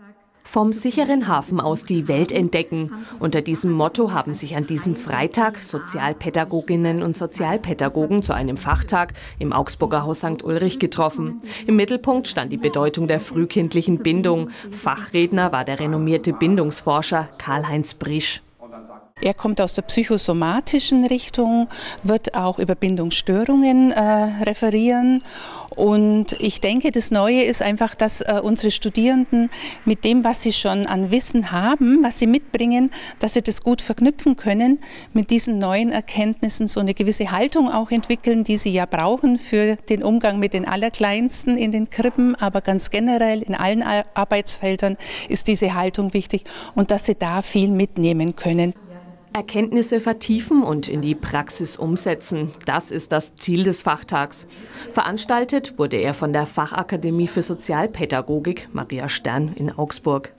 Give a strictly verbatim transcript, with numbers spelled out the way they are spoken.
Vom sicheren Hafen aus die Welt entdecken. Unter diesem Motto haben sich an diesem Freitag Sozialpädagoginnen und Sozialpädagogen zu einem Fachtag im Augsburger Haus Sankt Ulrich getroffen. Im Mittelpunkt stand die Bedeutung der frühkindlichen Bindung. Fachredner war der renommierte Bindungsforscher Karl-Heinz Brisch. Er kommt aus der psychosomatischen Richtung, wird auch über Bindungsstörungen äh, referieren. Und ich denke, das Neue ist einfach, dass äh, unsere Studierenden mit dem, was sie schon an Wissen haben, was sie mitbringen, dass sie das gut verknüpfen können, mit diesen neuen Erkenntnissen so eine gewisse Haltung auch entwickeln, die sie ja brauchen für den Umgang mit den Allerkleinsten in den Krippen, aber ganz generell in allen Arbeitsfeldern ist diese Haltung wichtig und dass sie da viel mitnehmen können. Erkenntnisse vertiefen und in die Praxis umsetzen. Das ist das Ziel des Fachtags. Veranstaltet wurde er von der Fachakademie für Sozialpädagogik Maria Stern in Augsburg.